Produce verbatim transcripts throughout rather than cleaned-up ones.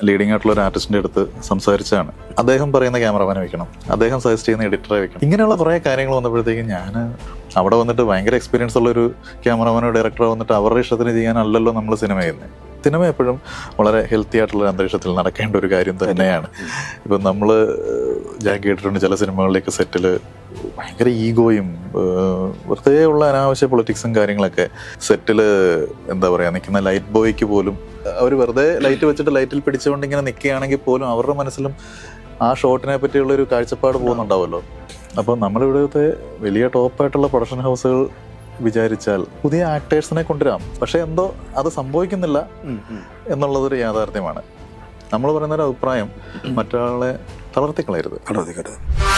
Leading ആയിട്ടുള്ള ഒരു ആർട്ടിസ്റ്റിന്റെ അടുത്ത് സംസാരിച്ചാണ്. അദ്ദേഹം പറയുന്ന ക്യാമറമാനെ വെക്കണം, അദ്ദേഹം സജസ്റ്റ് ചെയ്യുന്ന എഡിറ്ററെ വെക്കണം. ഇങ്ങനെയുള്ള കുറേ കാര്യങ്ങൾ വന്നപ്പോഴത്തേക്കും ഞാൻ അവിടെ വന്നിട്ട് ഭയങ്കര എക്സ്പീരിയൻസ് ഉള്ള ഒരു ക്യാമറമാനോ ഡയറക്ടറോ വന്നിട്ട് അവരുടെ ഇഷ്ടത്തിന് ചെയ്യാനല്ലല്ലോ നമ്മൾ സിനിമ ചെയ്യുന്നത്. സിനിമ എപ്പോഴും വളരെ ഹെൽത്തി ആയിട്ടുള്ള അന്തരീക്ഷത്തിൽ നടക്കേണ്ട ഒരു കാര്യം തന്നെയാണ്. ഇപ്പം നമ്മൾ ഞാൻ കേട്ടിട്ടുണ്ട് ചില സിനിമകളിലേക്ക് സെറ്റിൽ ഭയങ്കര ഈഗോയും വെറുതെ ഉള്ള അനാവശ്യ പൊളിറ്റിക്സും കാര്യങ്ങളൊക്കെ സെറ്റിൽ എന്താ പറയുക നിൽക്കുന്ന ലൈറ്റ് ബോയ്ക്ക് പോലും അവർ വെറുതെ ലൈറ്റ് വെച്ചിട്ട് ലൈറ്റിൽ പിടിച്ചുകൊണ്ട് ഇങ്ങനെ നിൽക്കുകയാണെങ്കിൽ പോലും അവരുടെ മനസ്സിലും ആ ഷോട്ടിനെ പറ്റിയുള്ള ഒരു കാഴ്ചപ്പാട് പോകുന്നുണ്ടാവുമല്ലോ. അപ്പോൾ നമ്മളിവിടുത്തെ വലിയ ടോപ്പായിട്ടുള്ള പ്രൊഡക്ഷൻ ഹൗസുകൾ വിചാരിച്ചാൽ പുതിയ ആക്ടേഴ്സിനെ കൊണ്ടുവരാം, പക്ഷെ എന്തോ അത് സംഭവിക്കുന്നില്ല എന്നുള്ളതൊരു യാഥാർത്ഥ്യമാണ്. നമ്മൾ പറയുന്നൊരു അഭിപ്രായം മറ്റൊരാളെ തളർത്തിക്കളയരുത്. തളർത്തിക്കരുത്.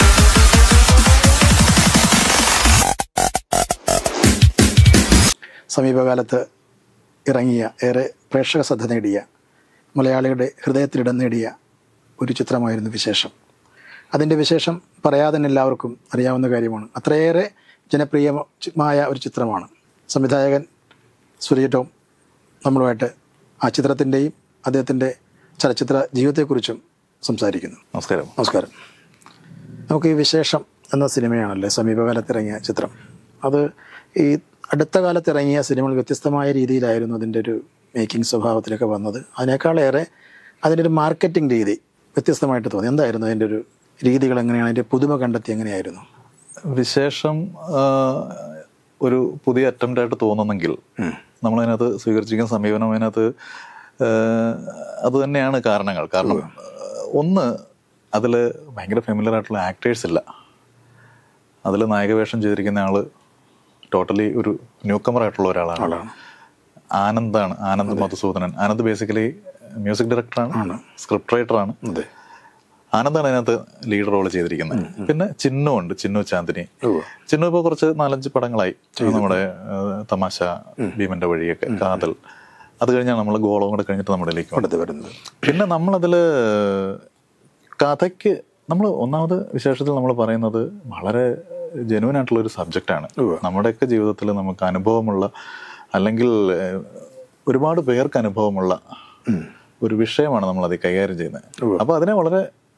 സമീപകാലത്ത് ഇറങ്ങിയ ഏറെ പ്രേക്ഷക ശ്രദ്ധ നേടിയ മലയാളികളുടെ ഹൃദയത്തിലിടം നേടിയ ഒരു ചിത്രമായിരുന്നു വിശേഷം. അതിൻ്റെ വിശേഷം പറയാതെ തന്നെ എല്ലാവർക്കും അറിയാവുന്ന കാര്യമാണ്. അത്രയേറെ ജനപ്രിയമായ ഒരു ചിത്രമാണ്. സംവിധായകൻ സൂര്യ ടോം നമ്മളുമായിട്ട് ആ ചിത്രത്തിൻ്റെയും അദ്ദേഹത്തിൻ്റെ ചലച്ചിത്ര ജീവിതത്തെക്കുറിച്ചും സംസാരിക്കുന്നു. നമസ്കാരം. നമസ്കാരം. നമുക്ക് ഈ വിശേഷം എന്ന സിനിമയാണല്ലേ സമീപകാലത്ത് ഇറങ്ങിയ ചിത്രം. അത് ഈ അടുത്ത കാലത്ത് ഇറങ്ങിയ സിനിമകൾ വ്യത്യസ്തമായ രീതിയിലായിരുന്നു അതിൻ്റെ ഒരു മേക്കിംഗ് സ്വഭാവത്തിലൊക്കെ വന്നത്. അതിനേക്കാളേറെ അതിൻ്റെ ഒരു മാർക്കറ്റിംഗ് രീതി വ്യത്യസ്തമായിട്ട് തോന്നി. എന്തായിരുന്നു അതിൻ്റെ ഒരു രീതികൾ? എങ്ങനെയാണ് അതിൻ്റെ പുതുമ കണ്ടെത്തി? എങ്ങനെയായിരുന്നു വിശേഷം? ഒരു പുതിയ അറ്റംപ്റ്റ് ആയിട്ട് തോന്നുന്നെങ്കിൽ നമ്മളതിനകത്ത് സ്വീകരിച്ചിരിക്കുന്ന സമീപനം അതിനകത്ത് അത് തന്നെയാണ് കാരണങ്ങൾ. കാരണം ഒന്ന്, അതിൽ ഭയങ്കര ഫെമിലിയർ ആയിട്ടുള്ള ആക്ടേഴ്സ് ഇല്ല. അതിൽ നായകവേഷം ചെയ്തിരിക്കുന്ന ആള് ടോട്ടലി ഒരു ന്യൂ കമർ ആയിട്ടുള്ള ഒരാളാണ്. ആനന്ദാണ്, ആനന്ദ് മധുസൂദനൻ. ആനന്ദ് ബേസിക്കലി മ്യൂസിക് ഡയറക്ടറാണ്, സ്ക്രിപ്റ്റ് റൈറ്ററാണ്. ആനന്ദാണ് അതിനകത്ത് ലീഡ് റോൾ ചെയ്തിരിക്കുന്നത്. പിന്നെ ചിന്നു ഉണ്ട്, ചിന്നു ചാന്ദിനി. ചിന്നു ഇപ്പോൾ കുറച്ച് നാലഞ്ച് പടങ്ങളായി. നമ്മുടെ തമാശ, ഭീമന്റെ വഴിയൊക്കെ, കാതൽ, അത് കഴിഞ്ഞാൽ നമ്മൾ ഗോളം കൂടെ കഴിഞ്ഞിട്ട് നമ്മുടെ ഇതിലേക്ക് വരുന്നത്. പിന്നെ നമ്മളതിൽ കഥയ്ക്ക് നമ്മൾ ഒന്നാമത് വിശേഷത്തിൽ നമ്മൾ പറയുന്നത് വളരെ ജെനുവൻ ആയിട്ടുള്ള ഒരു സബ്ജക്റ്റാണ്. നമ്മുടെയൊക്കെ ജീവിതത്തിൽ നമുക്ക് അനുഭവമുള്ള അല്ലെങ്കിൽ ഒരുപാട് പേർക്ക് അനുഭവമുള്ള ഒരു വിഷയമാണ് നമ്മൾ അത് കൈകാര്യം ചെയ്യുന്നത്. അപ്പോൾ അതിനെ വളരെ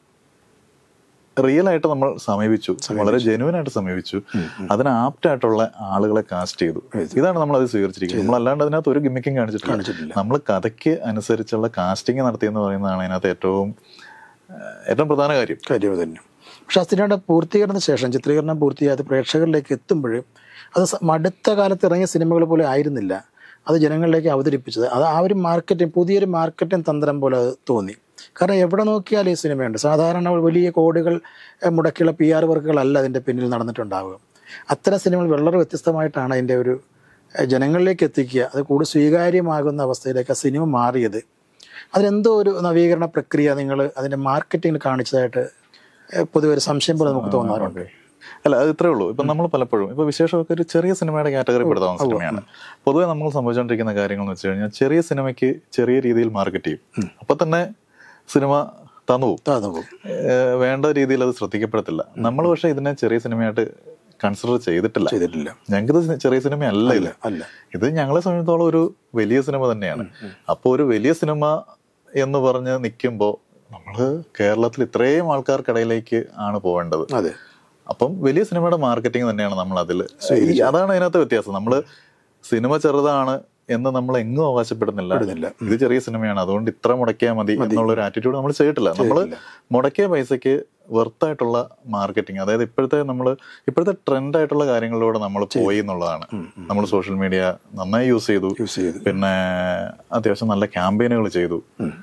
റിയൽ ആയിട്ട് നമ്മൾ സമീപിച്ചു, വളരെ ജെനുവൻ ആയിട്ട് സമീപിച്ചു. അതിന് ആപ്റ്റ് ആയിട്ടുള്ള ആളുകളെ കാസ്റ്റ് ചെയ്തു. ഇതാണ് നമ്മൾ അത് സ്വീകരിച്ചിരിക്കുന്നത്. നമ്മൾ അല്ലാണ്ട് അതിനകത്ത് ഒരു ഗിമ്മിക്കും കാണിച്ചിട്ടില്ല. നമ്മൾ കഥയ്ക്ക് അനുസരിച്ചുള്ള കാസ്റ്റിംഗ് നടത്തിയെന്ന് പറയുന്നതാണ് അതിനകത്ത് ഏറ്റവും ഏറ്റവും പ്രധാന കാര്യം കാര്യം തന്നെ. പക്ഷെ ആ സിനിമയുടെ പൂർത്തീകരണത്തിന് ശേഷം, ചിത്രീകരണം പൂർത്തിയായത് പ്രേക്ഷകരിലേക്ക് എത്തുമ്പോഴും അത് അടുത്ത കാലത്ത് ഇറങ്ങിയ സിനിമകൾ പോലെ ആയിരുന്നില്ല അത് ജനങ്ങളിലേക്ക് അവതരിപ്പിച്ചത്. അത് ആ ഒരു മാർക്കറ്റിംഗ്, പുതിയൊരു മാർക്കറ്റിംഗ് തന്ത്രം പോലെ അത് തോന്നി. കാരണം എവിടെ നോക്കിയാലും ഈ സിനിമയുണ്ട്. സാധാരണ വലിയ കോടികൾ മുടക്കിയുള്ള പി ആർ വർക്കുകളല്ല അതിൻ്റെ പിന്നിൽ നടന്നിട്ടുണ്ടാവുക. അത്തരം സിനിമകൾ വളരെ വ്യത്യസ്തമായിട്ടാണ് അതിൻ്റെ ഒരു ജനങ്ങളിലേക്ക് എത്തിക്കുക, അത് കൂടുതൽ സ്വീകാര്യമാകുന്ന അവസ്ഥയിലേക്ക് ആ സിനിമ മാറിയത്. അതിനെന്തോ ഒരു നവീകരണ പ്രക്രിയ നിങ്ങൾ അതിൻ്റെ മാർക്കറ്റിങ്ങിൽ കാണിച്ചതായിട്ട് പൊതുവെ ഒരു സംശയം പോലെ നമുക്ക് തോന്നാറുണ്ട്. അല്ല, അത് ഇത്രേ ഉള്ളൂ. ഇപ്പം നമ്മൾ പലപ്പോഴും ഇപ്പോൾ വിശേഷമൊക്കെ ഒരു ചെറിയ സിനിമയുടെ കാറ്റഗറി പെടുത്താവുന്ന സിനിമയാണ്. പൊതുവെ നമ്മൾ സംഭവിച്ചുകൊണ്ടിരിക്കുന്ന കാര്യങ്ങൾ എന്ന് വെച്ച് കഴിഞ്ഞാൽ ചെറിയ സിനിമയ്ക്ക് ചെറിയ രീതിയിൽ മാർക്കറ്റ് ചെയ്യും. അപ്പം തന്നെ സിനിമ തന്നു പോകും, വേണ്ട രീതിയിൽ അത് ശ്രദ്ധിക്കപ്പെടത്തില്ല. നമ്മൾ പക്ഷേ ഇതിനെ ചെറിയ സിനിമയായിട്ട് കൺസിഡർ ചെയ്തിട്ടില്ല ചെയ്തിട്ടില്ല ഞങ്ങൾക്കിത് ചെറിയ സിനിമ അല്ല ഇല്ല അല്ല ഇത് ഞങ്ങളെ സംബന്ധിച്ചിടത്തോളം ഒരു വലിയ സിനിമ തന്നെയാണ്. അപ്പോൾ ഒരു വലിയ സിനിമ എന്ന് പറഞ്ഞ് നിൽക്കുമ്പോൾ നമ്മൾ കേരളത്തിൽ ഇത്രയും ആൾക്കാർക്കിടയിലേക്ക് ആണ് പോവേണ്ടത്. അതെ. അപ്പം വലിയ സിനിമയുടെ മാർക്കറ്റിംഗ് തന്നെയാണ് നമ്മൾ അതിൽ. അതാണ് അതിനകത്ത് വ്യത്യാസം. നമ്മൾ സിനിമ ചെറുതാണ് എന്ന് നമ്മൾ എങ്ങും അവകാശപ്പെടുന്നില്ല. ഇത് ചെറിയ സിനിമയാണ്, അതുകൊണ്ട് ഇത്ര മുടക്കിയാൽ മതി എന്നുള്ളൊരു ആറ്റിറ്റ്യൂഡ് നമ്മൾ ചെയ്തിട്ടില്ല. നമ്മൾ മുടക്കിയ പൈസക്ക് വെർത്തായിട്ടുള്ള മാർക്കറ്റിംഗ്, അതായത് ഇപ്പോഴത്തെ നമ്മൾ ഇപ്പോഴത്തെ ട്രെൻഡ് ആയിട്ടുള്ള കാര്യങ്ങളിലൂടെ നമ്മൾ പോയി എന്നുള്ളതാണ്. നമ്മൾ സോഷ്യൽ മീഡിയ നന്നായി യൂസ് ചെയ്തു, പിന്നെ അത്യാവശ്യം നല്ല ക്യാമ്പയിനുകൾ ചെയ്തു,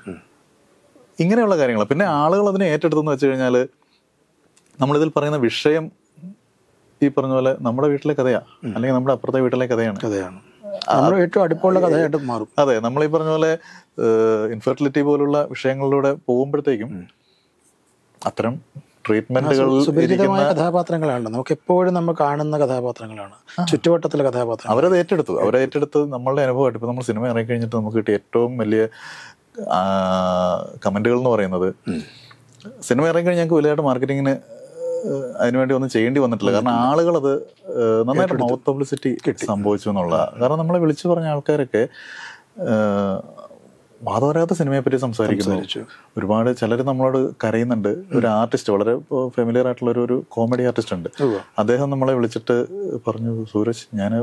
ഇങ്ങനെയുള്ള കാര്യങ്ങൾ. പിന്നെ ആളുകൾ അതിനെ ഏറ്റെടുത്തെന്ന് വെച്ച് കഴിഞ്ഞാൽ നമ്മളിതിൽ പറയുന്ന വിഷയം ഈ പറഞ്ഞ പോലെ നമ്മുടെ വീട്ടിലെ കഥയാ, അല്ലെങ്കിൽ നമ്മുടെ അപ്പുറത്തെ വീട്ടിലെ കഥയാണ് കഥയാണ് ഏറ്റവും അടുപ്പമുള്ള കഥയായിട്ട് മാറും. അതെ, നമ്മൾ ഈ പറഞ്ഞ പോലെ ഇൻഫെർട്ടിലിറ്റി പോലുള്ള വിഷയങ്ങളിലൂടെ പോകുമ്പോഴത്തേക്കും അത്തരം ട്രീറ്റ്മെന്റുകൾ സുപരിചിതമായ കഥാപാത്രങ്ങളാണ്, നമുക്ക് എപ്പോഴും നമ്മൾ കാണുന്ന കഥാപാത്രങ്ങളാണ്, ചുറ്റുവട്ടത്തിലെ കഥാപാത്രം. അവരത് ഏറ്റെടുത്തു അവരെ ഏറ്റെടുത്ത് നമ്മളുടെ അനുഭവമായിട്ട് ഇപ്പൊ നമ്മൾ സിനിമ ഇറങ്ങി കഴിഞ്ഞിട്ട് നമുക്ക് കിട്ടിയ ഏറ്റവും വലിയ കമന്റുകൾ എന്ന് പറയുന്നത്, സിനിമ ഇറങ്ങി കഴിഞ്ഞാൽ ഞങ്ങൾക്ക് വലുതായിട്ട് മാർക്കറ്റിങ്ങിന് അതിനുവേണ്ടി ഒന്നും ചെയ്യേണ്ടി വന്നിട്ടില്ല. കാരണം ആളുകൾ അത് നന്നായിട്ട് മൗത്ത് പബ്ലിസിറ്റി സംഭവിച്ചു എന്നുള്ളതാണ്. കാരണം നമ്മളെ വിളിച്ചു പറഞ്ഞ ആൾക്കാരൊക്കെ വാദവരാത്ത സിനിമയെ പറ്റി സംസാരിക്കുന്നു. ഒരുപാട് ചിലർ നമ്മളോട് കരയുന്നുണ്ട്. ഒരു ആർട്ടിസ്റ്റ്, വളരെ ഫെമിലിയർ ആയിട്ടുള്ള ഒരു ഒരു കോമഡി ആർട്ടിസ്റ്റ് ഉണ്ട്. അദ്ദേഹം നമ്മളെ വിളിച്ചിട്ട് പറഞ്ഞു, സൂരജ് ഞാൻ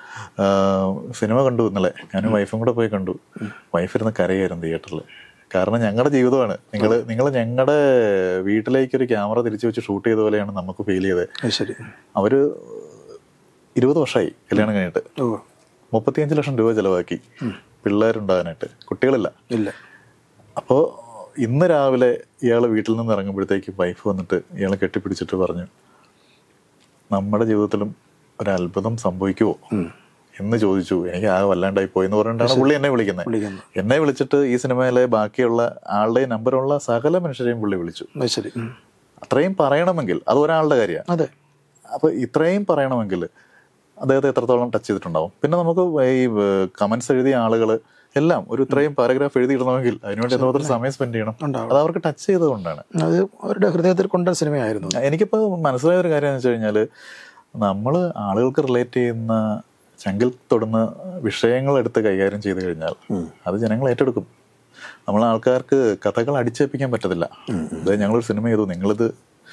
സിനിമ കണ്ടു ഇന്നലെ, ഞാനും വൈഫും കൂടെ പോയി കണ്ടു. വൈഫ് ഇരുന്ന് കരയായിരുന്നു തിയേറ്ററിൽ. കാരണം ഞങ്ങളുടെ ജീവിതമാണ്, നിങ്ങൾ നിങ്ങൾ ഞങ്ങളുടെ വീട്ടിലേക്ക് ഒരു ക്യാമറ തിരിച്ചു വെച്ച് ഷൂട്ട് ചെയ്ത പോലെയാണ് നമുക്ക് ഫീൽ ചെയ്തത്. അവര് ഇരുപത് വർഷമായി കല്യാണം കഴിഞ്ഞിട്ട്, മുപ്പത്തിയഞ്ച് ലക്ഷം രൂപ ചെലവാക്കി പിള്ളേരുണ്ടാകാനായിട്ട്, കുട്ടികളില്ല. ഇല്ല. അപ്പോൾ ഇന്ന് രാവിലെ ഇയാൾ വീട്ടിൽ നിന്ന് ഇറങ്ങുമ്പോഴത്തേക്ക് വൈഫ് വന്നിട്ട് ഇയാളെ കെട്ടിപ്പിടിച്ചിട്ട് പറഞ്ഞു, നമ്മുടെ ജീവിതത്തിലും ഒരത്ഭുതം സംഭവിക്കുമോ എന്ന് ചോദിച്ചു. എനിക്ക് ആ വല്ലാണ്ടായി പോയി എന്ന് പറഞ്ഞിട്ടാണ് പുള്ളി എന്നെ വിളിക്കുന്നത്. എന്നെ വിളിച്ചിട്ട് ഈ സിനിമയിലെ ബാക്കിയുള്ള ആളുടെ നമ്പറുള്ള സകല മനുഷ്യരെയും പുള്ളി വിളിച്ചു. അത്രയും പറയണമെങ്കിൽ അത് ഒരാളുടെ കാര്യമാണ്. അതെ. അപ്പൊ ഇത്രയും പറയണമെങ്കിൽ അദ്ദേഹത്തെ എത്രത്തോളം ടച്ച് ചെയ്തിട്ടുണ്ടാവും. പിന്നെ നമുക്ക് ഈ കമന്റ്സ് എഴുതിയ ആളുകൾ എല്ലാം ഒരു ഇത്രയും പാരഗ്രാഫ് എഴുതിയിടണമെങ്കിൽ അതിനുവേണ്ടി എത്രമാത്രം സമയം സ്പെൻഡ് ചെയ്യണം. അത് അവർക്ക് ടച്ച് ചെയ്തുകൊണ്ടാണ്. അത് അവരുടെ ഹൃദയത്തിൽ കൊണ്ട സിനിമയായിരുന്നു. എനിക്കിപ്പോൾ മനസ്സിലായ ഒരു കാര്യം എന്ന് വെച്ച് കഴിഞ്ഞാൽ, നമ്മൾ ആളുകൾക്ക് റിലേറ്റ് ചെയ്യുന്ന ചങ്കിൽ തൊടുന്ന വിഷയങ്ങൾ എടുത്ത് കൈകാര്യം ചെയ്തു കഴിഞ്ഞാൽ അത് ജനങ്ങൾ ഏറ്റെടുക്കും. നമ്മൾ ആൾക്കാർക്ക് കഥകൾ അടിച്ചേൽപ്പിക്കാൻ പറ്റത്തില്ല. അതായത് ഞങ്ങളൊരു സിനിമ ചെയ്തു, നിങ്ങളിത്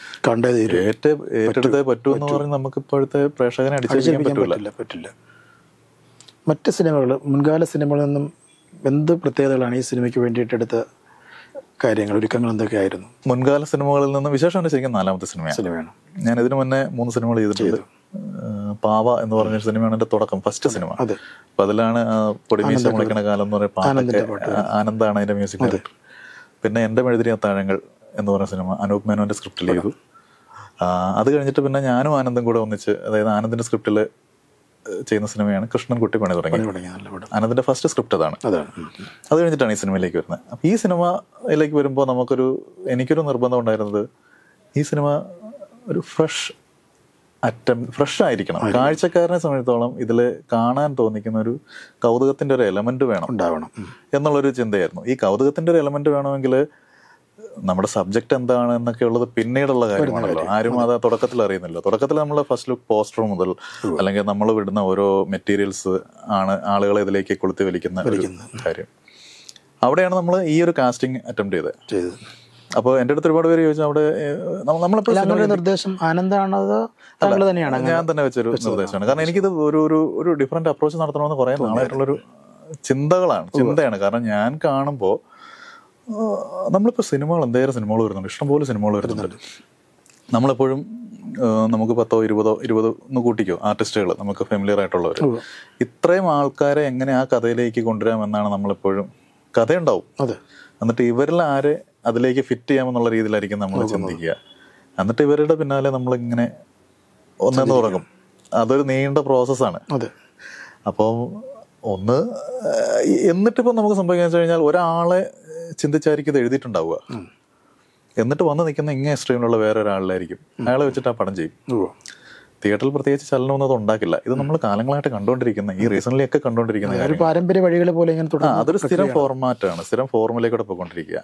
ഏറ്റെടുത്തേ പറ്റൂ എന്ന് പറഞ്ഞ് നമുക്ക് ഇപ്പോഴത്തെ പ്രേക്ഷകനെ അടിച്ചേൽപ്പിക്കാൻ പറ്റില്ല പറ്റില്ല മറ്റ് സിനിമകൾ, മുൻകാല സിനിമകളിൽ നിന്നും എന്ത് പ്രത്യേകതകളാണ് ഈ സിനിമയ്ക്ക് വേണ്ടിയിട്ട് എടുത്ത കാര്യങ്ങൾ, ഒരുക്കങ്ങൾ എന്തൊക്കെയായിരുന്നു? മുൻകാല സിനിമകളിൽ നിന്ന് വിശേഷമാണ് ശരിക്കും നാലാമത്തെ സിനിമയാണ് സിനിമയാണ് ഞാൻ ഇതിനു മുന്നേ മൂന്ന് സിനിമകൾ ചെയ്തിട്ടുണ്ട്. പാവ എന്ന് പറഞ്ഞൊരു സിനിമയാണ് എന്റെ തുടക്കം, ഫസ്റ്റ് സിനിമ. അപ്പൊ അതിലാണ് പൊടിമീശ മുളയ്ക്കണ കാലം എന്ന് പറയുന്ന പാട്ടൊക്കെ, ആനന്ദാണ് അതിന്റെ മ്യൂസിക് ഡയറക്ടർ. പിന്നെ എന്റെ മെഴുതിരി അത്താഴങ്ങൾ എന്ന് പറഞ്ഞ സിനിമ അനൂപ് മേനോന്റെ സ്ക്രിപ്റ്റിൽ ചെയ്തു. അത് കഴിഞ്ഞിട്ട് പിന്നെ ഞാനും ആനന്ദും കൂടെ ഒന്നിച്ച്, അതായത് ആനന്ദിന്റെ സ്ക്രിപ്റ്റിൽ ചെയ്യുന്ന സിനിമയാണ് കൃഷ്ണൻകുട്ടി പണി തുടങ്ങി. ആനന്ദിന്റെ ഫസ്റ്റ് സ്ക്രിപ്റ്റ് അതാണ്. അത് കഴിഞ്ഞിട്ടാണ് ഈ സിനിമയിലേക്ക് വരുന്നത്. അപ്പൊ ഈ സിനിമയിലേക്ക് വരുമ്പോൾ നമുക്കൊരു എനിക്കൊരു നിർബന്ധം ഉണ്ടായിരുന്നത്, ഈ സിനിമ ഒരു ഫ്രഷ് അറ്റം ഫ്രഷ് ആയിരിക്കണം. കാഴ്ചക്കാരനെ സംബന്ധിച്ചോളം ഇതിൽ കാണാൻ തോന്നിക്കുന്ന ഒരു കൗതുകത്തിന്റെ ഒരു എലമെന്റ് വേണം ഉണ്ടാവണം എന്നുള്ളൊരു ചിന്തയായിരുന്നു. ഈ കൗതുകത്തിന്റെ ഒരു എലമെന്റ് വേണമെങ്കിൽ നമ്മുടെ സബ്ജക്ട് എന്താണ് എന്നൊക്കെ ഉള്ളത് പിന്നീടുള്ള കാര്യമാണല്ലോ. ആരും അത് തുടക്കത്തിൽ അറിയുന്നില്ല. തുടക്കത്തിൽ നമ്മൾ ഫസ്റ്റ് ലുക്ക് പോസ്റ്റർ മുതൽ അല്ലെങ്കിൽ നമ്മൾ വിടുന്ന ഓരോ മെറ്റീരിയൽസ് ആണ് ആളുകളെ ഇതിലേക്ക് കൊളുത്തി വലിക്കുന്ന കാര്യം. അവിടെയാണ് നമ്മൾ ഈ ഒരു കാസ്റ്റിംഗ് അറ്റംപ്റ്റ് ചെയ്തത്. അപ്പോൾ എൻ്റെ അടുത്ത് ഒരുപാട് പേര് ചോദിച്ചാൽ അവിടെ നമ്മളിപ്പോൾ നിർദ്ദേശം ആനന്ദാണത് തന്നെയാണ് ഞാൻ തന്നെ വെച്ചൊരു നിർദ്ദേശമാണ്. കാരണം എനിക്കിത് ഒരു ഒരു ഒരു ഡിഫറെന്റ് അപ്രോച്ച് നടത്തണമെന്ന് കുറേ നാളായിട്ടുള്ളൊരു ചിന്തകളാണ് ചിന്തയാണ് കാരണം ഞാൻ കാണുമ്പോൾ നമ്മളിപ്പോൾ സിനിമകൾ എന്തേലും സിനിമകൾ വരുന്നുണ്ട്, ഇഷ്ടംപോലെ സിനിമകൾ വരുന്നുണ്ട്. നമ്മളെപ്പോഴും നമുക്ക് പത്തോ ഇരുപതോ ഇരുപത് ഒന്ന് കൂട്ടിക്കോ ആർട്ടിസ്റ്റുകൾ നമുക്ക് ഫെമിലിയർ ആയിട്ടുള്ളവർ, ഇത്രയും ആൾക്കാരെ എങ്ങനെ ആ കഥയിലേക്ക് കൊണ്ടുവരാമെന്നാണ് നമ്മളെപ്പോഴും. കഥയുണ്ടാവും, എന്നിട്ട് ഇവരിൽ ആരെ അതിലേക്ക് ഫിറ്റ് ചെയ്യാമെന്നുള്ള രീതിയിലായിരിക്കും നമ്മൾ ചിന്തിക്കുക. എന്നിട്ട് ഇവരുടെ പിന്നാലെ നമ്മളിങ്ങനെ ഒന്നെന്ന് തുടങ്ങും. അതൊരു നീണ്ട പ്രോസസ്സാണ്. അപ്പോൾ ഒന്ന് എന്നിട്ടിപ്പോൾ നമുക്ക് സംഭവിക്കാന്ന് വെച്ച് കഴിഞ്ഞാൽ ഒരാളെ ചിന്തിച്ചായിരിക്കും ഇത് എഴുതിയിട്ടുണ്ടാവുക. എന്നിട്ട് വന്ന് നിൽക്കുന്ന ഇങ്ങനെ സ്ട്രീമിലുള്ള വേറെ ഒരാളിലായിരിക്കും, അയാളെ വെച്ചിട്ട് ആ പടം ചെയ്യും. തിയേറ്ററിൽ പ്രത്യേകിച്ച് ചലനമൊന്നും അത് ഉണ്ടാക്കില്ല. ഇത് നമ്മൾ കാലങ്ങളായിട്ട് കണ്ടുകൊണ്ടിരിക്കുന്ന, ഈ റീസൺലി ഒക്കെ കണ്ടുകൊണ്ടിരിക്കുന്ന പാരമ്പര്യ വഴികൾ പോലെ അതൊരു സ്ഥിരം ഫോർമാറ്റാണ്, സ്ഥിരം ഫോർമുലയിലൂടെ പോയിക്കൊണ്ടിരിക്കുക.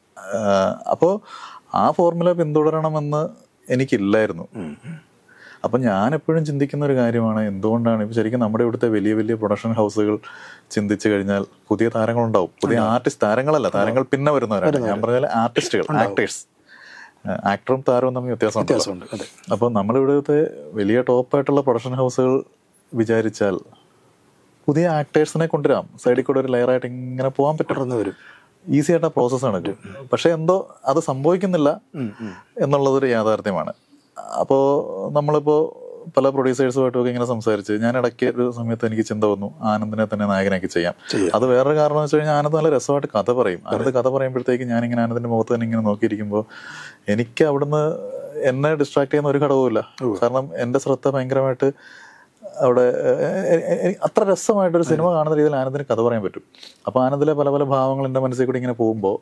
അപ്പോൾ ആ ഫോർമുല പിന്തുടരണമെന്ന് എനിക്കില്ലായിരുന്നു. അപ്പം ഞാൻ എപ്പോഴും ചിന്തിക്കുന്ന ഒരു കാര്യമാണ്, എന്തുകൊണ്ടാണ് ഇപ്പം ശരിക്കും നമ്മുടെ ഇവിടുത്തെ വലിയ വലിയ പ്രൊഡക്ഷൻ ഹൗസുകൾ ചിന്തിച്ചു കഴിഞ്ഞാൽ പുതിയ താരങ്ങളുണ്ടാവും. പുതിയ ആർട്ടിസ്റ്റ്, താരങ്ങളല്ല, താരങ്ങൾ പിന്നെ വരുന്നവരാണ്. ഞാൻ പറഞ്ഞാൽ ആർട്ടിസ്റ്റുകൾ, ആക്ടേഴ്സ്. ആക്ടറും താരവും തമ്മിൽ വ്യത്യാസമുണ്ട്. അപ്പോൾ നമ്മളിവിടുത്തെ വലിയ ടോപ്പായിട്ടുള്ള പ്രൊഡക്ഷൻ ഹൗസുകൾ വിചാരിച്ചാൽ പുതിയ ആക്ടേഴ്സിനെ കൊണ്ടുവരാം, സൈഡിൽ കൂടെ ഒരു ലെയറായിട്ട് ഇങ്ങനെ പോകാൻ പറ്റുന്ന വരും. ഈസി ആയിട്ട് ആ പ്രോസസ്സാണ്. പക്ഷെ എന്തോ അത് സംഭവിക്കുന്നില്ല എന്നുള്ളതൊരു യാഥാർത്ഥ്യമാണ്. അപ്പോൾ നമ്മളിപ്പോൾ പല പ്രൊഡ്യൂസേഴ്സുമായിട്ടൊക്കെ ഇങ്ങനെ സംസാരിച്ച് ഞാൻ ഇടയ്ക്ക് ഒരു സമയത്ത് എനിക്ക് ചിന്ത വന്നു, ആനന്ദിനെ തന്നെ നായകനാക്കി ചെയ്യാം. അത് വേറൊരു കാരണം എന്ന് വെച്ച് കഴിഞ്ഞാൽ ആനന്ദ് നല്ല രസമായിട്ട് കഥ പറയും. ആനന്ദ് കഥ പറയുമ്പോഴത്തേക്ക് ഞാനിങ്ങനെ ആനന്ദിന്റെ മുഖത്ത് തന്നെ ഇങ്ങനെ നോക്കിയിരിക്കുമ്പോൾ എനിക്ക് അവിടുന്ന് എന്നെ ഡിസ്ട്രാക്ട് ചെയ്യുന്ന ഒരു ഘടകവുമില്ല. കാരണം എൻ്റെ ശ്രദ്ധ ഭയങ്കരമായിട്ട് അവിടെ അത്ര രസമായിട്ടൊരു സിനിമ കാണുന്ന രീതിയിൽ ആനന്ദിന് കഥ പറയാൻ പറ്റും. അപ്പോൾ ആനന്ദിലെ പല പല ഭാവങ്ങൾ എൻ്റെ മനസ്സിൽ കൂടി ഇങ്ങനെ പോകുമ്പോൾ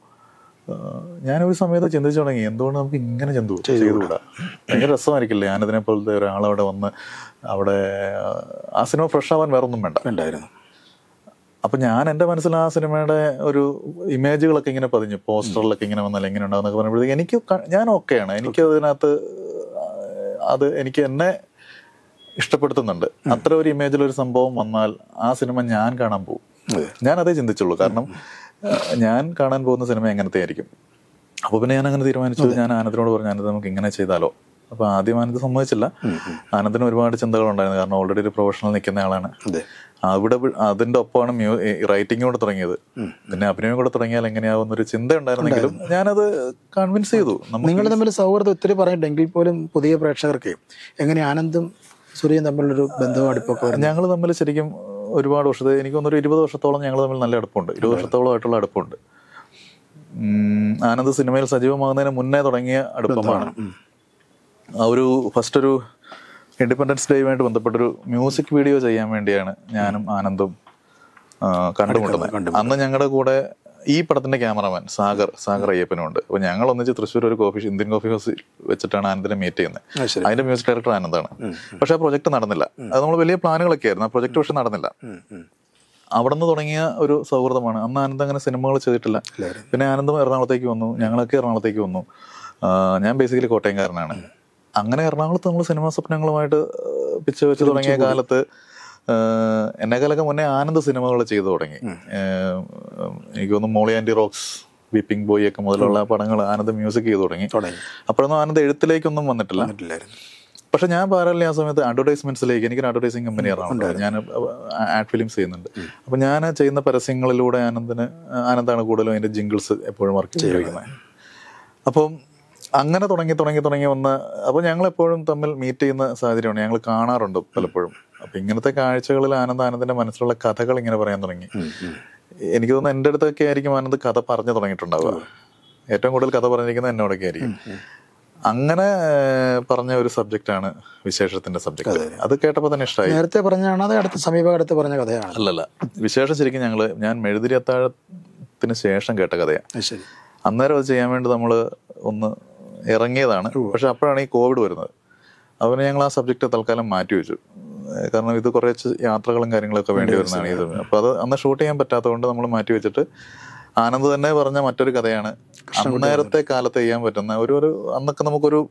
ഞാനൊരു സമയത്ത് ചിന്തിച്ചു തുടങ്ങി, എന്തുകൊണ്ട് നമുക്ക് ഇങ്ങനെ ചിന്തു ചെയ്തുകൂടാ? ഭയങ്കര രസമായിരിക്കില്ലേ ആനന്ദിനെ പോലത്തെ ഒരാളവിടെ വന്ന് അവിടെ ആ സിനിമ ഫ്രഷ് ആവാൻ വേറെ ഒന്നും വേണ്ട വേണ്ടായിരുന്നു. അപ്പം ഞാൻ എൻ്റെ മനസ്സിൽ ആ സിനിമയുടെ ഒരു ഇമേജുകളൊക്കെ ഇങ്ങനെ പതിഞ്ഞു, പോസ്റ്ററിലൊക്കെ ഇങ്ങനെ വന്നാൽ എങ്ങനെ ഉണ്ടാകുന്നൊക്കെ പറയുമ്പോഴത്തേക്ക് എനിക്ക് ഞാൻ ഓക്കെയാണ്. എനിക്ക് അതിനകത്ത് അത് എനിക്ക് എന്നെ ഇഷ്ടപ്പെടുത്തുന്നുണ്ട്. അത്ര ഒരു ഇമേജിലൊരു സംഭവം വന്നാൽ ആ സിനിമ ഞാൻ കാണാൻ പോകും. ഞാനതേ ചിന്തിച്ചുള്ളൂ. കാരണം ഞാൻ കാണാൻ പോകുന്ന സിനിമ എങ്ങനത്തെ ആയിരിക്കും. അപ്പോൾ പിന്നെ ഞാൻ അങ്ങനെ തീരുമാനിച്ചു. ഞാൻ ആനന്ദിനോട് പറഞ്ഞു, ആനന്ദ് നമുക്ക് ഇങ്ങനെ ചെയ്താലോ. അപ്പോൾ ആദ്യം ആനന്ദ് സമ്മതിച്ചില്ല. ആനന്ദിന് ഒരുപാട് ചിന്തകളുണ്ടായിരുന്നു, കാരണം ഓൾറെഡി ഒരു പ്രൊഫഷണൽ നിൽക്കുന്ന ആളാണ്. അവിടെ അതിന്റെ ഒപ്പമാണ് മ്യൂ റൈറ്റിംഗ് കൂടെ തുടങ്ങിയത്. പിന്നെ അഭിനയം കൂടെ തുടങ്ങിയാൽ എങ്ങനെയാവുന്ന ഒരു ചിന്ത ഉണ്ടായിരുന്നെങ്കിലും ഞാനത് കൺവിൻസ് ചെയ്തു. നിങ്ങൾ തമ്മിൽ സൗഹൃദം ഒത്തിരി പറഞ്ഞിട്ടെങ്കിൽ പോലും പുതിയ പ്രേക്ഷകർക്ക് എങ്ങനെ ആനന്ദും സൂര്യയും തമ്മിലൊരു ബന്ധവും അടുപ്പൊക്കെ? ഞങ്ങൾ തമ്മിൽ ശരിക്കും ഒരുപാട് വർഷത്തെ, എനിക്ക് തോന്നുന്നു ഇരുപത് വർഷത്തോളം ഞങ്ങൾ തമ്മിൽ നല്ല അടുപ്പമുണ്ട്. ഇരുപത് വർഷത്തോളമായിട്ടുള്ള അടുപ്പമുണ്ട്. ആനന്ദ് സിനിമയിൽ സജീവമാകുന്നതിന് മുന്നേ തുടങ്ങിയ അടുപ്പമാണ്. ഒരു ഫസ്റ്റ് ഒരു ഇൻഡിപെൻഡൻസ് ഡേയുമായിട്ട് ബന്ധപ്പെട്ടൊരു മ്യൂസിക് വീഡിയോ ചെയ്യാൻ വേണ്ടിയാണ് ഞാനും ആനന്ദും കണ്ടുമുട്ടുന്നത്. അന്ന് ഞങ്ങളുടെ കൂടെ ഈ പടത്തിന്റെ ക്യാമറമാൻ സാഗർ സാഗർ അയ്യപ്പനും ഉണ്ട്. അപ്പോൾ ഞങ്ങൾ ഒന്നിച്ച് തൃശ്ശൂർ ഒരു കോഫി ഇന്ത്യൻ കോഫി ഹൗസിൽ വെച്ചിട്ടാണ് ആനന്ദിനെ മീറ്റ് ചെയ്യുന്നത്. അതിന്റെ മ്യൂസിക് ഡയറക്ടർ ആനന്ദാണ്. പക്ഷെ ആ പ്രൊജക്ട് നടന്നില്ല. അത് നമ്മൾ വലിയ പ്ലാനുകളൊക്കെ ആയിരുന്നു. ആ പ്രൊജക്ട് പക്ഷെ നടന്നില്ല. അവിടെ നിന്ന് തുടങ്ങിയ ഒരു സൗഹൃദമാണ്. അന്ന് ആനന്ദ് അങ്ങനെ സിനിമകൾ ചെയ്തിട്ടില്ല. പിന്നെ ആനന്ദും എറണാകുളത്തേക്ക് വന്നു, ഞങ്ങളൊക്കെ എറണാകുളത്തേക്ക് വന്നു. ഞാൻ ബേസിക്കലി കോട്ടയംകാരനാണ്. അങ്ങനെ എറണാകുളത്ത് നമ്മൾ സിനിമാ സ്വപ്നങ്ങളുമായിട്ട് പിച്ച വെച്ച് തുടങ്ങിയ കാലത്ത് എന്നെക്കാളൊക്കെ മുന്നേ ആനന്ദ് സിനിമകൾ ചെയ്തു തുടങ്ങി. എനിക്ക് തോന്നുന്നു Molly aunty rocks, weeping boy ഒക്കെ മുതലുള്ള പടങ്ങൾ ആനന്ദ് മ്യൂസിക് ചെയ്തു തുടങ്ങി. അപ്പോഴൊന്നും ആനന്ദ് എഴുത്തിലേക്കൊന്നും വന്നിട്ടില്ല. പക്ഷെ ഞാൻ പാരലി ആ സമയത്ത് അഡ്വർടൈസ്മെന്റ്സിലേക്ക്, എനിക്കൊരു അഡ്വർടൈസിങ് കമ്പനി എറണാകുളം, ഞാൻ ആഡ് ഫിലിംസ് ചെയ്യുന്നുണ്ട്. അപ്പൊ ഞാൻ ചെയ്യുന്ന പരസ്യങ്ങളിലൂടെ ആനന്ദിന് ആനന്ദാണ് കൂടുതലും അതിന്റെ ജിംഗിൾസ് എപ്പോഴും വർക്ക് ചെയ്തിരിക്കുന്നത്. അപ്പം അങ്ങനെ തുടങ്ങി തുടങ്ങി തുടങ്ങി വന്ന് അപ്പോൾ ഞങ്ങളെപ്പോഴും തമ്മിൽ മീറ്റ് ചെയ്യുന്ന സാഹചര്യമാണ്. ഞങ്ങൾ കാണാറുണ്ട് പലപ്പോഴും. അപ്പം ഇങ്ങനത്തെ കാഴ്ചകളിൽ ആനന്ദ് ആനന്ദിന്റെ മനസ്സിലുള്ള കഥകൾ ഇങ്ങനെ പറയാൻ തുടങ്ങി. എനിക്ക് തോന്നുന്നു എൻ്റെ അടുത്തൊക്കെ ആയിരിക്കും ആനന്ദ് കഥ പറഞ്ഞു തുടങ്ങിയിട്ടുണ്ടാവുക. ഏറ്റവും കൂടുതൽ കഥ പറഞ്ഞിരിക്കുന്നത് എന്നോടൊക്കെ ആയിരിക്കും. അങ്ങനെ പറഞ്ഞ ഒരു സബ്ജക്റ്റാണ് വിശേഷത്തിന്റെ സബ്ജക്ട്. അത് കേട്ടപ്പോൾ തന്നെ ഇഷ്ടമായി. നേരത്തെ പറഞ്ഞാണ് അത് അടുത്ത സമീപം അടുത്ത് പറഞ്ഞ കഥയാണ്? അല്ലല്ല, വിശേഷം ശരിക്കും ഞങ്ങൾ ഞാൻ മെഴുതിരി അത്താഴത്തിന് ശേഷം കേട്ട കഥയാണ്. അന്നേരം അത് ചെയ്യാൻ വേണ്ടി നമ്മൾ ഒന്ന് ഇറങ്ങിയതാണ്. പക്ഷെ അപ്പോഴാണ് ഈ കോവിഡ് വരുന്നത്. അതുപോലെ ഞങ്ങൾ ആ സബ്ജക്റ്റ് തൽക്കാലം മാറ്റി വെച്ചു. കാരണം ഇത് കുറച്ച് യാത്രകളും കാര്യങ്ങളൊക്കെ വേണ്ടി വരുന്നതാണ് ഇത്. അപ്പൊ അത് അന്ന് ഷൂട്ട് ചെയ്യാൻ പറ്റാത്തതുകൊണ്ട് നമ്മൾ മാറ്റി വെച്ചിട്ട് ആനന്ദ് തന്നെ പറഞ്ഞ മറ്റൊരു കഥയാണ്. അന്നേരത്തെ കാലത്ത് ചെയ്യാൻ പറ്റുന്ന ഒരു ഒരു അന്നൊക്കെ നമുക്കൊരു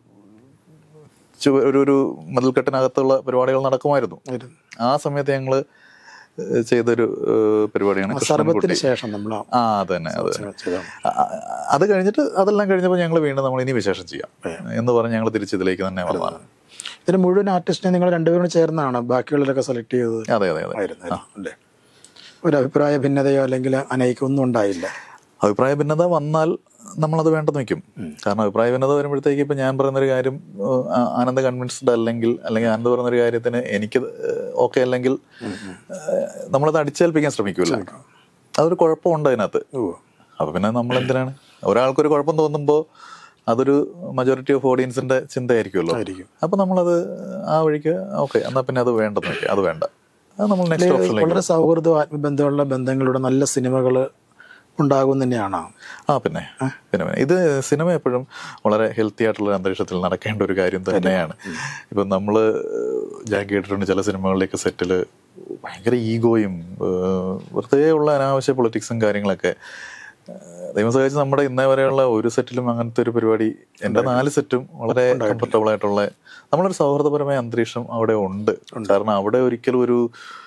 ഒരു ഒരു മതിൽക്കെട്ടിനകത്തുള്ള പരിപാടികൾ നടക്കുമായിരുന്നു. ആ സമയത്ത് ഞങ്ങള് ചെയ്തൊരു പരിപാടിയാണ് ശേഷം നമ്മൾ ആ അതന്നെ അത് അത് കഴിഞ്ഞിട്ട് അതെല്ലാം കഴിഞ്ഞപ്പോൾ ഞങ്ങൾ വീണ്ടും നമ്മൾ ഇനി വിശേഷം ചെയ്യാം എന്ന് പറഞ്ഞ് ഞങ്ങൾ തിരിച്ച് ഇതിലേക്ക് തന്നെ വന്നതാണ്. ഇതിന് മുഴുവൻ ആർട്ടിസ്റ്റിനെ നിങ്ങൾ രണ്ടുപേരും ചേർന്നാണ് ബാക്കിയുള്ളവരൊക്കെ സെലക്ട് ചെയ്തത്? അതെ അതെ അതെ. ഒരു അഭിപ്രായ ഭിന്നതയോ അല്ലെങ്കിൽ അനൈക്യം ഒന്നും ഉണ്ടായില്ല? അഭിപ്രായ ഭിന്നത വന്നാൽ നമ്മളത് വേണ്ടെന്ന് വെക്കും. കാരണം അഭിപ്രായ ഭിന്നത വരുമ്പോഴത്തേക്ക് ഇപ്പം ഞാൻ പറയുന്നൊരു കാര്യം ആനന്ദ് കൺവിൻസ്ഡ് അല്ലെങ്കിൽ അല്ലെങ്കിൽ ആനന്ദ് പറയുന്നൊരു കാര്യത്തിന് എനിക്ക് ഓക്കെ അല്ലെങ്കിൽ നമ്മളത് അടിച്ചേൽപ്പിക്കാൻ ശ്രമിക്കൂല. അതൊരു കുഴപ്പമുണ്ട് അതിനകത്ത്. അപ്പൊ പിന്നെ നമ്മൾ എന്തിനാണ്, ഒരാൾക്കൊരു കുഴപ്പം തോന്നുമ്പോൾ അതൊരു മജോറിറ്റി ഓഫ് ഓഡിയൻസിന്റെ ചിന്തയായിരിക്കുമല്ലോ. അപ്പൊ നമ്മളത് ആ വഴിക്ക് ഓക്കെ എന്നാ പിന്നെ അത് വേണ്ടെന്ന് വെക്കാം, അത് വേണ്ട, അത് നമ്മൾ നെക്സ്റ്റ് ഓപ്ഷനിലേക്ക്. വളരെ സൗഹൃദ ആത്മബന്ധമുള്ള ബന്ധങ്ങളുടെ നല്ല സിനിമകൾ ഉണ്ടാകും തന്നെയാണോ? ആ പിന്നെ പിന്നെ ഇത് സിനിമ എപ്പോഴും വളരെ ഹെൽത്തി ആയിട്ടുള്ള അന്തരീക്ഷത്തിൽ നടക്കേണ്ട ഒരു കാര്യം തന്നെയാണ്. ഇപ്പം നമ്മൾ ഞാൻ കേട്ടിട്ടുണ്ട് ചില സിനിമകളിലേക്ക് സെറ്റിൽ ഭയങ്കര ഈഗോയും വെറുതെ ഉള്ള അനാവശ്യ പൊളിറ്റിക്സും കാര്യങ്ങളൊക്കെ. ദൈവം സഹായിച്ച് നമ്മുടെ ഇന്നേ വരെയുള്ള ഒരു സെറ്റിലും അങ്ങനത്തെ ഒരു പരിപാടി, എൻ്റെ നാല് സെറ്റും വളരെ കംഫർട്ടബിൾ ആയിട്ടുള്ള നമ്മളൊരു സൗഹൃദപരമായ അന്തരീക്ഷം അവിടെ ഉണ്ട്. കാരണം അവിടെ ഒരിക്കലും ഒരു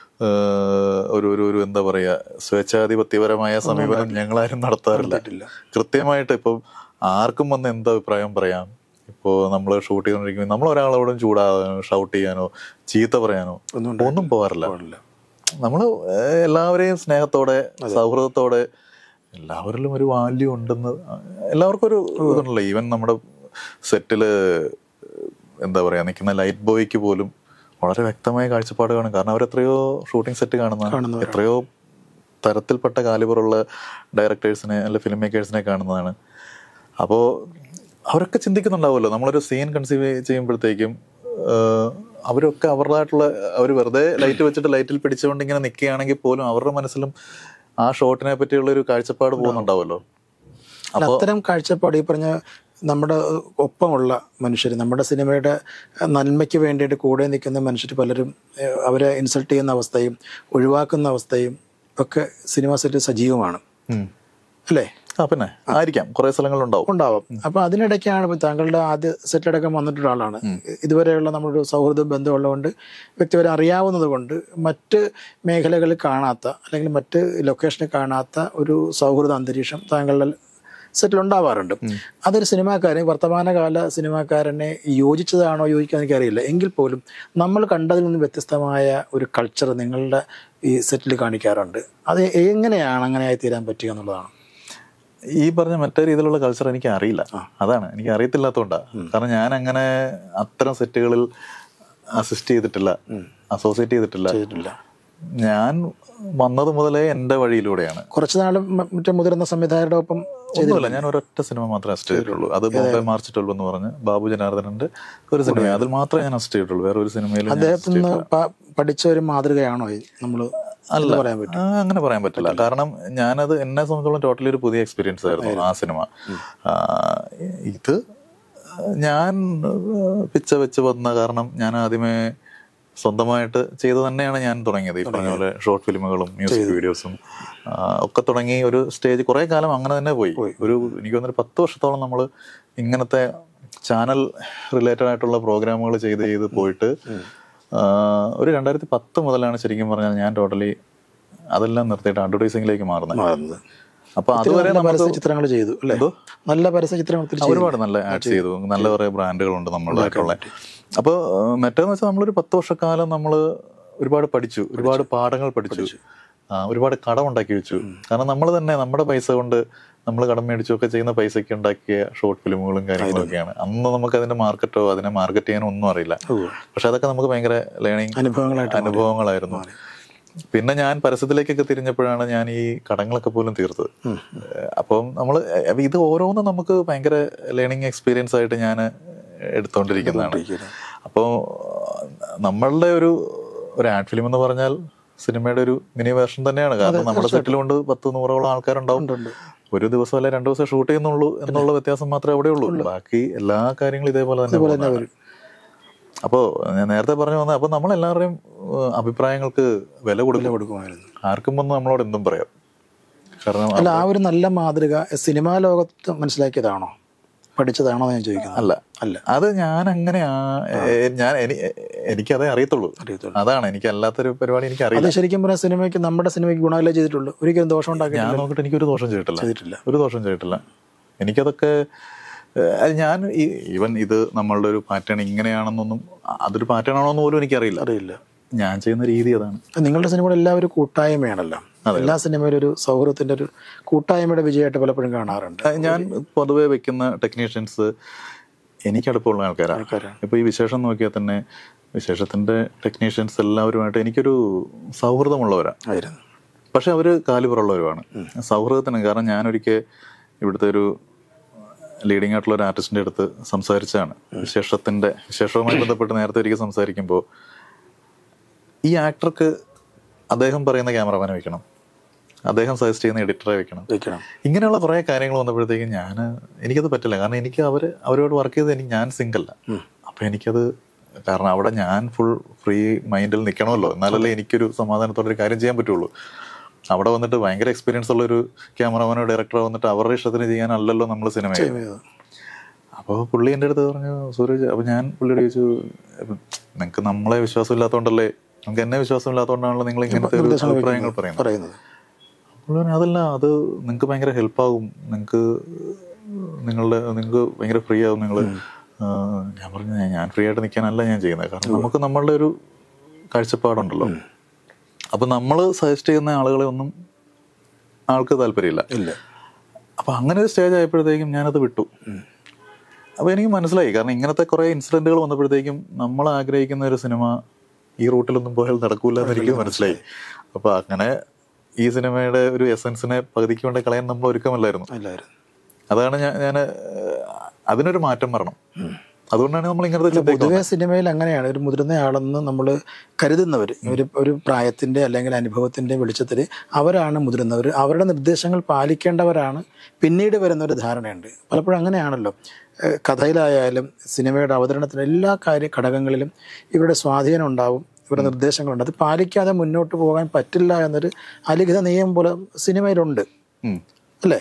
ഒരു ഒരു ഒരു എന്താ പറയാ സ്വേച്ഛാധിപത്യപരമായ സമീപനം ഞങ്ങളാരും നടത്താറില്ല. കൃത്യമായിട്ട് ഇപ്പം ആർക്കും വന്ന് എന്ത് അഭിപ്രായം പറയാം. ഇപ്പോൾ നമ്മൾ ഷൂട്ട് ചെയ്തുകൊണ്ടിരിക്കുമ്പോൾ നമ്മൾ ഒരാളോടും ചൂടാകാനോ ഷൗട്ട് ചെയ്യാനോ ചീത്ത പറയാനോ ഒന്നും പോകാറില്ല. നമ്മൾ എല്ലാവരെയും സ്നേഹത്തോടെ സൗഹൃദത്തോടെ, എല്ലാവരിലും ഒരു വാല്യൂ ഉണ്ടെന്ന് എല്ലാവർക്കും ഒരു ഇതുണ്ടല്ലോ. ഈവൻ നമ്മുടെ സെറ്റില് എന്താ പറയാ നിൽക്കുന്ന ലൈറ്റ് ബോയ്ക്ക് പോലും വളരെ വ്യക്തമായ കാഴ്ചപ്പാട് കാണും. കാരണം അവരെത്രയോ ഷൂട്ടിംഗ് സെറ്റ് കാണുന്ന എത്രയോ തരത്തിൽപ്പെട്ട കാലിബറുള്ള ഡയറക്ടേഴ്സിനെ അല്ലെ ഫിലിം മേക്കേഴ്സിനെ കാണുന്നതാണ്. അപ്പോൾ അവരൊക്കെ ചിന്തിക്കുന്നുണ്ടാവുമല്ലോ. നമ്മളൊരു സീൻ കൺസീവ് ചെയ്യുമ്പോഴത്തേക്കും അവരൊക്കെ അവരുടേതായിട്ടുള്ള അവർ വെറുതെ ലൈറ്റ് വെച്ചിട്ട് ലൈറ്റിൽ പിടിച്ചുകൊണ്ട് ഇങ്ങനെ നിൽക്കുകയാണെങ്കിൽ പോലും അവരുടെ മനസ്സിലും ആ ഷോട്ടിനെ പറ്റിയുള്ള ഒരു കാഴ്ചപ്പാട് പോകുന്നുണ്ടാവുമല്ലോ. അത്തരം കാഴ്ചപ്പാട് ഈ പറഞ്ഞ നമ്മുടെ ഒപ്പമുള്ള മനുഷ്യർ, നമ്മുടെ സിനിമയുടെ നന്മയ്ക്ക് വേണ്ടിയിട്ട് കൂടെ നിൽക്കുന്ന മനുഷ്യർ പലരും അവരെ ഇൻസൾട്ട് ചെയ്യുന്ന അവസ്ഥയും ഒഴിവാക്കുന്ന അവസ്ഥയും ഒക്കെ സിനിമ സെറ്റ് സജീവമാണ് അല്ലേ? ആ പിന്നെ ആയിരിക്കാം, കുറെ സ്ഥലങ്ങളുണ്ടാവും ഉണ്ടാവും. അപ്പോൾ അതിനിടയ്ക്കാണ് ഇപ്പം താങ്കളുടെ ആദ്യ സെറ്റിലടക്കം വന്നിട്ടുള്ള ആളാണ്. ഇതുവരെയുള്ള നമ്മുടെ സൗഹൃദ ബന്ധമുള്ളതുകൊണ്ട് വ്യക്തിപരം അറിയാവുന്നത് കൊണ്ട് മറ്റ് മേഖലകളിൽ കാണാത്ത അല്ലെങ്കിൽ മറ്റ് ലൊക്കേഷനിൽ കാണാത്ത ഒരു സൗഹൃദ അന്തരീക്ഷം താങ്കളുടെ സെറ്റിൽ ഉണ്ടാവാറുണ്ട്. അതൊരു സിനിമാക്കാരൻ, വർത്തമാനകാല സിനിമാക്കാരനെ യോജിച്ചതാണോ യോജിക്കാൻ എനിക്കറിയില്ല, എങ്കിൽ പോലും നമ്മൾ കണ്ടതിൽ നിന്ന് വ്യത്യസ്തമായ ഒരു കൾച്ചർ നിങ്ങളുടെ ഈ സെറ്റിൽ കാണിക്കാറുണ്ട്. അത് എങ്ങനെയാണ് അങ്ങനെയായി തീരാൻ പറ്റുക എന്നുള്ളതാണ്. ഈ പറഞ്ഞ മറ്റേ രീതിയിലുള്ള കൾച്ചർ എനിക്ക് അറിയില്ല, അതാണ് എനിക്ക് അറിയത്തില്ലാത്തതുകൊണ്ടാണ്. കാരണം ഞാൻ അങ്ങനെ അത്തരം സെറ്റുകളിൽ അസിസ്റ്റ് ചെയ്തിട്ടില്ല, അസോസിയേറ്റ് ചെയ്തിട്ടില്ല. ഞാൻ വന്നത് മുതലേ എൻ്റെ വഴിയിലൂടെയാണ്. കുറച്ച് നാളും മറ്റേ മുതിർന്ന സംവിധായകരുടെ ഒപ്പം ഒന്നുമില്ല, ഞാൻ ഒരൊറ്റ സിനിമ മാത്രമേ അസിസ്റ്റ് ചെയ്തിട്ടുള്ളൂ. അത് ബോംബെ മാർച്ച് ട്വൽവ് എന്ന് പറഞ്ഞ് ബാബു ജനാർദ്ദനന്റെ ഒരു സിനിമ, അതിൽ മാത്രമേ ഞാൻ അസിസ്റ്റ് ചെയ്തിട്ടുള്ളൂ. വേറെ ഒരു സിനിമയിലും അദ്ദേഹത്തിന് പഠിച്ച ഒരു മാതൃകയാണോ നമ്മൾ? അല്ല, അങ്ങനെ പറയാൻ പറ്റില്ല. കാരണം ഞാനത് എന്നെ സംബന്ധിച്ചോളം ടോട്ടലി ഒരു പുതിയ എക്സ്പീരിയൻസ് ആയിരുന്നു ആ സിനിമ. ഇത് ഞാൻ പിച്ച വെച്ച് വന്ന കാരണം ഞാൻ ആദ്യമേ സ്വന്തമായിട്ട് ചെയ്ത് തന്നെയാണ് ഞാൻ തുടങ്ങിയത്. ഈ പറഞ്ഞ പോലെ ഷോർട്ട് ഫിലിമുകളും മ്യൂസിക് വീഡിയോസും ഒക്കെ തുടങ്ങി ഒരു സ്റ്റേജ് കുറേ കാലം അങ്ങനെ തന്നെ പോയി. ഒരു എനിക്ക് തോന്നുന്നൊരു പത്ത് വർഷത്തോളം നമ്മൾ ഇങ്ങനത്തെ ചാനൽ റിലേറ്റഡ് ആയിട്ടുള്ള പ്രോഗ്രാമുകൾ ചെയ്ത് ചെയ്ത് പോയിട്ട് ഒരു രണ്ടായിരത്തി പത്ത് മുതലാണ് ശരിക്കും പറഞ്ഞാൽ ഞാൻ ടോട്ടലി അതെല്ലാം നിർത്തിയിട്ട് അഡ്വർടൈസിംഗിലേക്ക് മാറുന്നത്. അപ്പൊ അതുവരെ ചിത്രങ്ങൾ ചെയ്തു, നല്ല പരസ്യ ചിത്രങ്ങൾ ഒരുപാട് നല്ല ആഡ് ചെയ്തു, നല്ല കുറെ ബ്രാൻഡുകളുണ്ട് നമ്മളായിട്ടുള്ള. അപ്പോൾ മറ്റേന്ന് വെച്ചാൽ നമ്മളൊരു പത്ത് വർഷക്കാലം നമ്മൾ ഒരുപാട് പഠിച്ചു, ഒരുപാട് പാഠങ്ങൾ പഠിച്ചു, ഒരുപാട് കടം ഉണ്ടാക്കി വെച്ചു. കാരണം നമ്മൾ തന്നെ നമ്മുടെ പൈസ കൊണ്ട് നമ്മൾ കടം മേടിച്ചൊക്കെ ചെയ്യുന്ന പൈസയ്ക്ക് ഉണ്ടാക്കിയ ഷോർട്ട് ഫിലിമുകളും കാര്യങ്ങളൊക്കെയാണ്. അന്ന് നമുക്ക് അതിന്റെ മാർക്കറ്റോ അതിനെ മാർക്കറ്റ് ചെയ്യാനോ ഒന്നും അറിയില്ല. പക്ഷെ അതൊക്കെ നമുക്ക് ഭയങ്കര ലേണിംഗ് അനുഭവങ്ങളായിരുന്നു. പിന്നെ ഞാൻ പരസ്യത്തിലേക്കൊക്കെ തിരിഞ്ഞപ്പോഴാണ് ഞാൻ ഈ കടങ്ങളൊക്കെ പോലും തീർത്തത്. അപ്പം നമ്മൾ ഇത് ഓരോന്നും നമുക്ക് ഭയങ്കര ലേണിംഗ് എക്സ്പീരിയൻസ് ആയിട്ട് ഞാൻ എടുത്തോണ്ടിരിക്കുന്നതാണ്. അപ്പോൾ നമ്മളുടെ ഒരു ഒരു ആഡ് ഫിലിം എന്ന് പറഞ്ഞാൽ സിനിമയുടെ ഒരു മിനി വേർഷൻ തന്നെയാണ്. കാരണം നമ്മുടെ സെറ്റിൽ കൊണ്ട് പത്ത് നൂറോളം ആൾക്കാരുണ്ടാവും. ഒരു ദിവസം അല്ലെ രണ്ടു ദിവസം ഷൂട്ട് ചെയ്യുന്നുള്ളൂ എന്നുള്ള വ്യത്യാസം മാത്രമേ അവിടെ ഉള്ളൂ. ബാക്കി എല്ലാ കാര്യങ്ങളും ഇതേപോലെ തന്നെ. അപ്പോൾ ഞാൻ നേരത്തെ പറഞ്ഞു വന്നത്, അപ്പോൾ നമ്മളെല്ലാവരുടെയും അഭിപ്രായങ്ങൾക്ക് വില കൊടുക്കുമായിരുന്നു. ആർക്കും വന്ന് നമ്മളോട് എന്തും പറയാം. കാരണം അല്ല, ആ ഒരു നല്ല മാതൃക സിനിമാ ലോകത്ത് മനസ്സിലാക്കിയതാണോ, പഠിച്ചതാണോ ഞാൻ ചോദിക്കുന്നത്? അല്ല അല്ല അത് ഞാൻ അങ്ങനെ ഞാൻ എനിക്കതേ അറിയത്തുള്ളൂ. അതാണ് എനിക്ക് അല്ലാത്തൊരു പരിപാടി എനിക്ക് അറിയില്ല. ശരിക്കും പറഞ്ഞാൽ സിനിമയ്ക്ക് നമ്മുടെ സിനിമയ്ക്ക് ഗുണമല്ലേ ചെയ്തിട്ടുള്ളൂ, ഒരിക്കലും ദോഷം ഉണ്ടാക്കി ഞാൻ നോക്കിയിട്ട് എനിക്കൊരു ദോഷം ചെയ്തിട്ടില്ല, ഒരു ദോഷം ചെയ്തിട്ടില്ല. എനിക്കതൊക്കെ ഞാൻ ഈ ഈവൻ ഇത് നമ്മളുടെ ഒരു പാറ്റേൺ ഇങ്ങനെയാണെന്നൊന്നും, അതൊരു പാറ്റേൺ ആണോ എന്ന് പോലും എനിക്കറിയില്ല അറിയില്ല ഞാൻ ചെയ്യുന്ന രീതി അതാണ്. നിങ്ങളുടെ സിനിമകൾ എല്ലാവരും കൂട്ടായ്മയാണല്ലോ. എല്ലാ സിനിമയിലും ഒരു സൗഹൃദത്തിന്റെ ഒരു കൂട്ടായ്മയുടെ വിജയമായിട്ട് പലപ്പോഴും കാണാറുണ്ട്. ഞാൻ പൊതുവെ വെക്കുന്ന ടെക്നീഷ്യൻസ് എനിക്ക് അടുപ്പമുള്ള ആൾക്കാരാണ്. ഇപ്പൊ ഈ വിശേഷം നോക്കിയാൽ തന്നെ വിശേഷത്തിന്റെ ടെക്നീഷ്യൻസ് എല്ലാവരുമായിട്ട് എനിക്കൊരു സൗഹൃദമുള്ളവരാണ്. പക്ഷെ അവര് കാലിബറുള്ളവരുമാണ് സൗഹൃദത്തിന്. കാരണം ഞാനൊരിക്കൽ ഇവിടുത്തെ ഒരു ലീഡിങ് ആയിട്ടുള്ള ഒരു ആർട്ടിസ്റ്റിന്റെ അടുത്ത് സംസാരിച്ചതാണ് വിശേഷത്തിന്റെ വിശേഷവുമായി ബന്ധപ്പെട്ട്. നേരത്തെ ഒരിക്കൽ സംസാരിക്കുമ്പോൾ ഈ ആക്ടർക്ക് അദ്ദേഹം പറയുന്ന ക്യാമറമാനെ വെക്കണം, അദ്ദേഹം സജസ്റ്റ് ചെയ്യുന്ന എഡിറ്ററെ വെക്കണം, ഇങ്ങനെയുള്ള കുറെ കാര്യങ്ങൾ വന്നപ്പോഴത്തേക്കും ഞാൻ എനിക്കത് പറ്റില്ല. കാരണം എനിക്ക് അവർ അവരോട് വർക്ക് ചെയ്ത് എനിക്ക് ഞാൻ സിംഗല്ല. അപ്പൊ എനിക്കത് കാരണം അവിടെ ഞാൻ ഫുൾ ഫ്രീ മൈൻഡിൽ നിൽക്കണമല്ലോ, എന്നാലല്ലേ എനിക്കൊരു സമാധാനത്തോടെ ഒരു കാര്യം ചെയ്യാൻ പറ്റുള്ളൂ. അവിടെ വന്നിട്ട് ഭയങ്കര എക്സ്പീരിയൻസ് ഉള്ള ഒരു ക്യാമറമാനോ ഡയറക്ടറോ വന്നിട്ട് അവരുടെ ഇഷ്ടത്തിന് ചെയ്യാനല്ലല്ലോ നമ്മൾ സിനിമ. അപ്പോൾ പുള്ളി എൻ്റെ അടുത്ത് പറഞ്ഞു, സൂരജ്, അപ്പോൾ ഞാൻ പുള്ളിയോട് ചോദിച്ചു, നിങ്ങൾക്ക് നമ്മളെ വിശ്വാസം ഇല്ലാത്തതുകൊണ്ടല്ലേ, നമുക്ക് എന്നെ വിശ്വാസം ഇല്ലാത്തതുകൊണ്ടാണല്ലോ നിങ്ങൾ ഇങ്ങനത്തെ ഒരു അഭിപ്രായങ്ങൾ പറയുന്നത്. പുള്ളി പറഞ്ഞു, അതല്ല, അത് നിങ്ങൾക്ക് ഭയങ്കര ഹെൽപ്പാകും, നിങ്ങൾക്ക് നിങ്ങളുടെ നിങ്ങൾക്ക് ഭയങ്കര ഫ്രീ ആകും നിങ്ങൾ. ഞാൻ പറഞ്ഞു, ഞാൻ ഫ്രീ ആയിട്ട് നിൽക്കാനല്ല ഞാൻ ചെയ്യുന്നത്. കാരണം നമുക്ക് നമ്മളുടെ ഒരു കാഴ്ചപ്പാടുണ്ടല്ലോ. അപ്പൊ നമ്മൾ സജസ്റ്റ് ചെയ്യുന്ന ആളുകളെ ഒന്നും ആൾക്ക് താല്പര്യമില്ല. ഇല്ല. അപ്പൊ അങ്ങനെ ഒരു സ്റ്റേജ് ആയപ്പോഴത്തേക്കും ഞാനത് വിട്ടു. അപ്പൊ എനിക്ക് മനസ്സിലായി, കാരണം ഇങ്ങനത്തെ കുറെ ഇൻസിഡന്റുകൾ വന്നപ്പോഴത്തേക്കും നമ്മൾ ആഗ്രഹിക്കുന്ന ഒരു സിനിമ ഈ റൂട്ടിലൊന്നും പോയാൽ നടക്കൂല എന്ന് എനിക്ക് മനസ്സിലായി. അപ്പൊ അങ്ങനെ ഈ സിനിമയുടെ ഒരു എസൻസിനെ പകുതിക്ക് കൊണ്ട് കളയാൻ നമ്മൾ ഒരുക്കമല്ലായിരുന്നു. അതാണ് ഞാൻ ഞാൻ അതിനൊരു മാറ്റം വരണം. അതുകൊണ്ടാണ് നമ്മൾ ഇങ്ങനത്തെ പൊതുവെ സിനിമയിൽ അങ്ങനെയാണ്. ഒരു മുതിർന്ന ആളെന്ന് നമ്മൾ കരുതുന്നവർ ഒരു ഒരു പ്രായത്തിൻ്റെ അല്ലെങ്കിൽ അനുഭവത്തിൻ്റെ വെളിച്ചത്തിൽ അവരാണ് മുതിർന്നവർ, അവരുടെ നിർദ്ദേശങ്ങൾ പാലിക്കേണ്ടവരാണ് പിന്നീട് വരുന്നൊരു ധാരണയുണ്ട്. പലപ്പോഴും അങ്ങനെയാണല്ലോ. കഥയിലായാലും സിനിമയുടെ അവതരണത്തിന് എല്ലാ കാര്യ ഘടകങ്ങളിലും ഇവരുടെ സ്വാധീനം ഉണ്ടാവും, ഇവരുടെ നിർദ്ദേശങ്ങളുണ്ട്. അത് പാലിക്കാതെ മുന്നോട്ട് പോകാൻ പറ്റില്ല എന്നൊരു അലിഖിത നിയമം പോലെ സിനിമയിലുണ്ട്, അല്ലേ?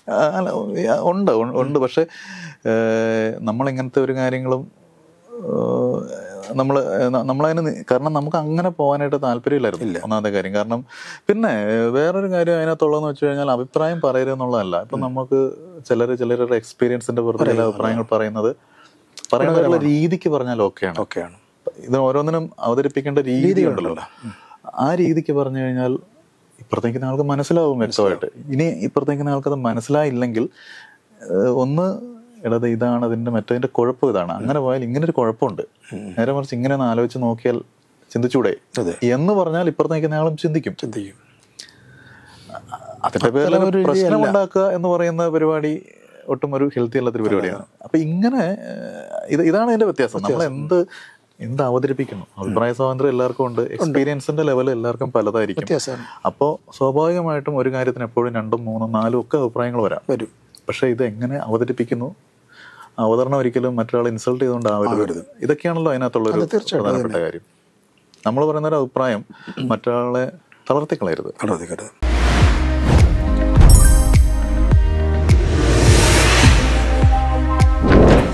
അല്ല ഉണ്ട് ഉണ്ട് പക്ഷെ നമ്മളിങ്ങനത്തെ ഒരു കാര്യങ്ങളും നമ്മൾ നമ്മളതിന് കാരണം നമുക്ക് അങ്ങനെ പോകാനായിട്ട് താല്പര്യമില്ലായിരുന്നു ഒന്നാമത്തെ കാര്യം. കാരണം പിന്നെ വേറൊരു കാര്യം അതിനകത്തുള്ളതെന്ന് വെച്ച് കഴിഞ്ഞാൽ അഭിപ്രായം പറയരുത് എന്നുള്ളതല്ല. ഇപ്പം നമുക്ക് ചിലർ ചിലരുടെ എക്സ്പീരിയൻസിന്റെ പുറത്ത് ചില അഭിപ്രായങ്ങൾ പറയുന്നത് പറയാനുള്ള രീതിക്ക് പറഞ്ഞാൽ ഓക്കെയാണ് ഓക്കെയാണ് ഇത് ഓരോന്നിനും അവതരിപ്പിക്കേണ്ട രീതിയുണ്ടല്ലോ. ആ രീതിക്ക് പറഞ്ഞു കഴിഞ്ഞാൽ ഇപ്പുറത്തേക്കുന്ന ആൾക്ക് മനസ്സിലാവും വ്യക്തമായിട്ട്. ഇനി ഇപ്പുറത്തേക്കുന്ന ആൾക്കത് മനസ്സിലായില്ലെങ്കിൽ ഒന്ന് എടത് ഇതാണ് അതിന്റെ മറ്റതിന്റെ കുഴപ്പം ഇതാണ്, അങ്ങനെ പോയാൽ ഇങ്ങനൊരു കുഴപ്പമുണ്ട്, നേരെ മറിച്ച് ഇങ്ങനെ ഒന്ന് ആലോചിച്ച് നോക്കിയാൽ ചിന്തിച്ചൂടെ എന്ന് പറഞ്ഞാൽ ഇപ്പുറത്തേക്കുന്ന ആളും ചിന്തിക്കും ചിന്തിക്കും അതിന്റെ പേരിൽ പ്രശ്നം ഉണ്ടാക്കുക എന്ന് പറയുന്ന പരിപാടി ഒട്ടും ഒരു ഹെൽത്തി അല്ലാത്തൊരു പരിപാടിയാണ്. അപ്പൊ ഇങ്ങനെ ഇത് ഇതാണ് ഇതിന്റെ വ്യത്യാസം. നമ്മൾ എന്ത് എന്ത് അവതരിപ്പിക്കുന്നു, അഭിപ്രായ സ്വാതന്ത്ര്യം എല്ലാവർക്കും ഉണ്ട്, എക്സ്പീരിയൻസിന്റെ ലെവൽ എല്ലാവർക്കും പലതായിരിക്കും. അപ്പോൾ സ്വാഭാവികമായിട്ടും ഒരു കാര്യത്തിന് എപ്പോഴും രണ്ടും മൂന്നും നാലും ഒക്കെ അഭിപ്രായങ്ങൾ വരാം വരും. പക്ഷെ ഇത് എങ്ങനെ അവതരിപ്പിക്കുന്നു, അവതരണം ഒരിക്കലും മറ്റൊരാളെ ഇൻസൾട്ട് ചെയ്തുകൊണ്ടാവരുത്. ഇതൊക്കെയാണല്ലോ അതിനകത്തുള്ളൊരു പ്രധാനപ്പെട്ട കാര്യം. നമ്മൾ പറയുന്ന ഒരു അഭിപ്രായം മറ്റൊരാളെ തളർത്തിക്കളയരുത്.